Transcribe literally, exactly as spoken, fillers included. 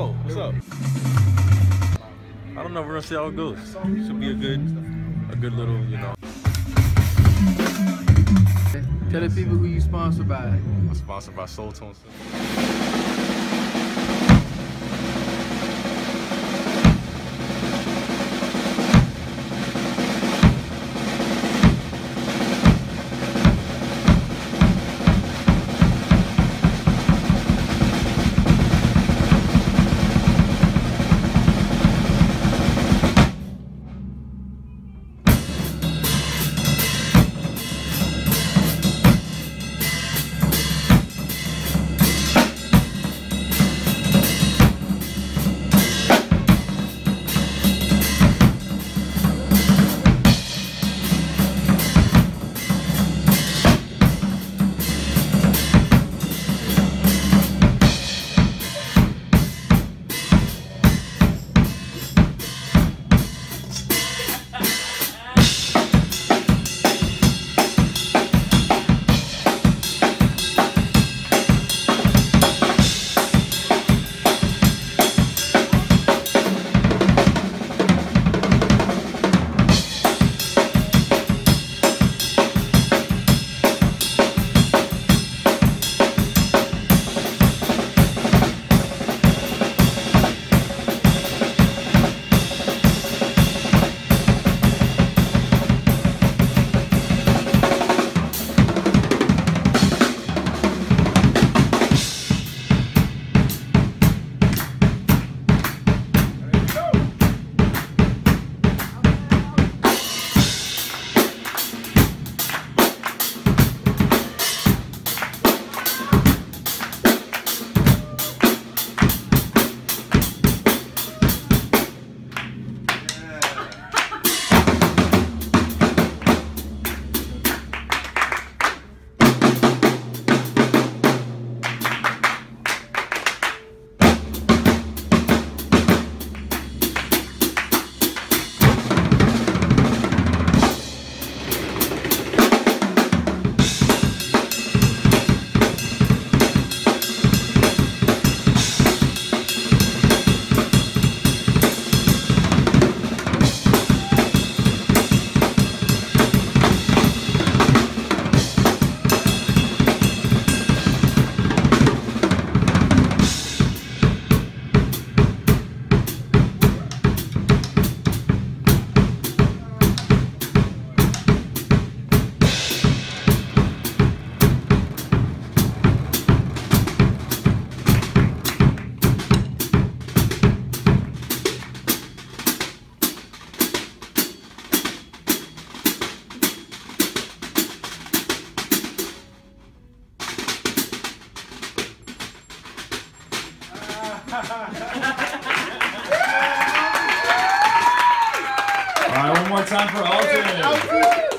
Yo, what's up? I don't know. We're gonna see how it goes. Should be a good, a good little, you know. Tell the people who you sponsored by. I'm sponsored by Alton. All right, one more time for Alton.